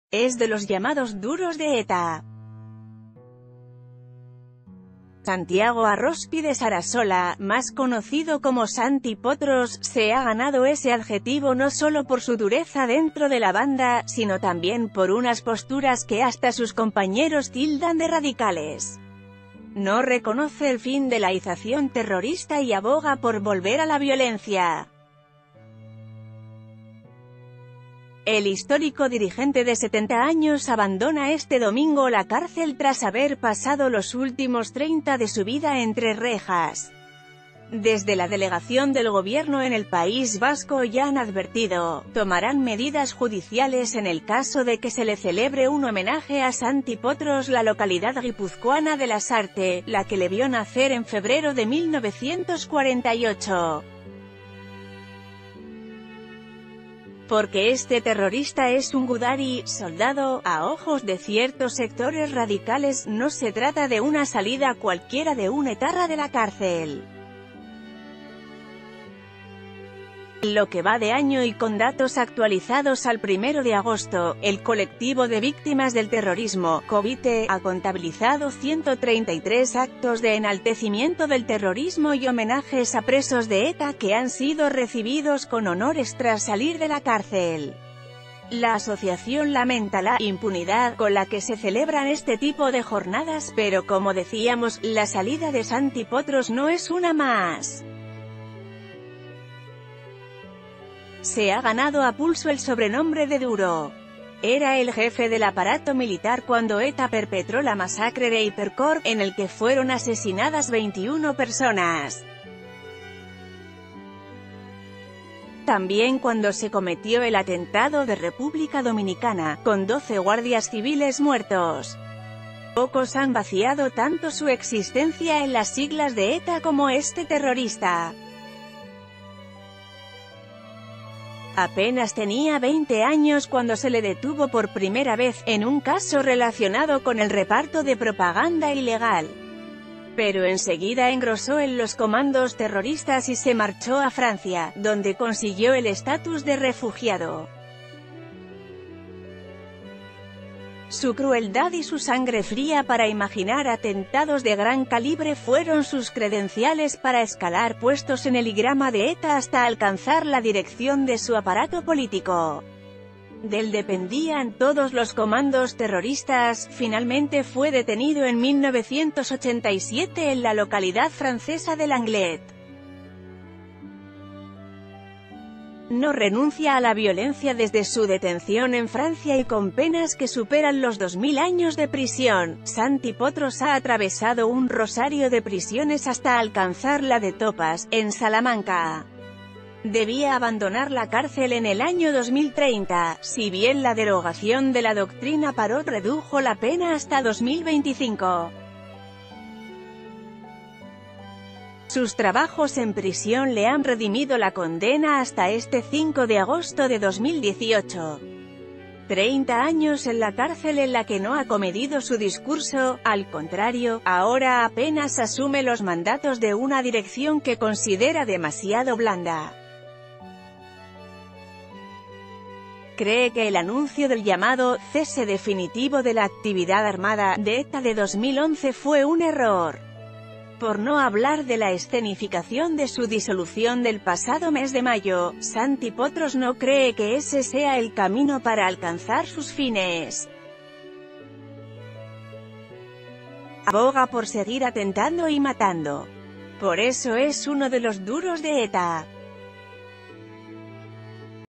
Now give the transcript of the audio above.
Es de los llamados duros de ETA. Santiago Arrospide Sarasola, más conocido como Santi Potros, se ha ganado ese adjetivo no solo por su dureza dentro de la banda, sino también por unas posturas que hasta sus compañeros tildan de radicales. No reconoce el fin de la ización terrorista y aboga por volver a la violencia. El histórico dirigente de 70 años abandona este domingo la cárcel tras haber pasado los últimos 30 de su vida entre rejas. Desde la delegación del gobierno en el País Vasco ya han advertido, tomarán medidas judiciales en el caso de que se le celebre un homenaje a Santi Potros la localidad guipuzcoana de Lasarte, la que le vio nacer en febrero de 1948. Porque este terrorista es un gudari, soldado, a ojos de ciertos sectores radicales, no se trata de una salida cualquiera de un etarra de la cárcel. Lo que va de año y con datos actualizados al 1 de agosto, el colectivo de víctimas del terrorismo, COVITE, ha contabilizado 133 actos de enaltecimiento del terrorismo y homenajes a presos de ETA que han sido recibidos con honores tras salir de la cárcel. La asociación lamenta la impunidad con la que se celebran este tipo de jornadas, pero como decíamos, la salida de Santi Potros no es una más. Se ha ganado a pulso el sobrenombre de Duro. Era el jefe del aparato militar cuando ETA perpetró la masacre de Hipercor, en el que fueron asesinadas 21 personas. También cuando se cometió el atentado de República Dominicana, con 12 guardias civiles muertos. Pocos han vaciado tanto su existencia en las siglas de ETA como este terrorista. Apenas tenía 20 años cuando se le detuvo por primera vez, en un caso relacionado con el reparto de propaganda ilegal. Pero enseguida engrosó en los comandos terroristas y se marchó a Francia, donde consiguió el estatus de refugiado. Su crueldad y su sangre fría para imaginar atentados de gran calibre fueron sus credenciales para escalar puestos en el higrama de ETA hasta alcanzar la dirección de su aparato político. Del dependían todos los comandos terroristas. Finalmente fue detenido en 1987 en la localidad francesa de Langlet. No renuncia a la violencia desde su detención en Francia y con penas que superan los 2000 años de prisión, Santi Potros ha atravesado un rosario de prisiones hasta alcanzar la de Topas, en Salamanca. Debía abandonar la cárcel en el año 2030, si bien la derogación de la doctrina Parot redujo la pena hasta 2025. Sus trabajos en prisión le han redimido la condena hasta este 5 de agosto de 2018. 30 años en la cárcel en la que no ha comedido su discurso, al contrario, ahora apenas asume los mandatos de una dirección que considera demasiado blanda. Cree que el anuncio del llamado cese definitivo de la actividad armada de ETA de 2011 fue un error. Por no hablar de la escenificación de su disolución del pasado mes de mayo, Santi Potros no cree que ese sea el camino para alcanzar sus fines. Aboga por seguir atentando y matando. Por eso es uno de los duros de ETA.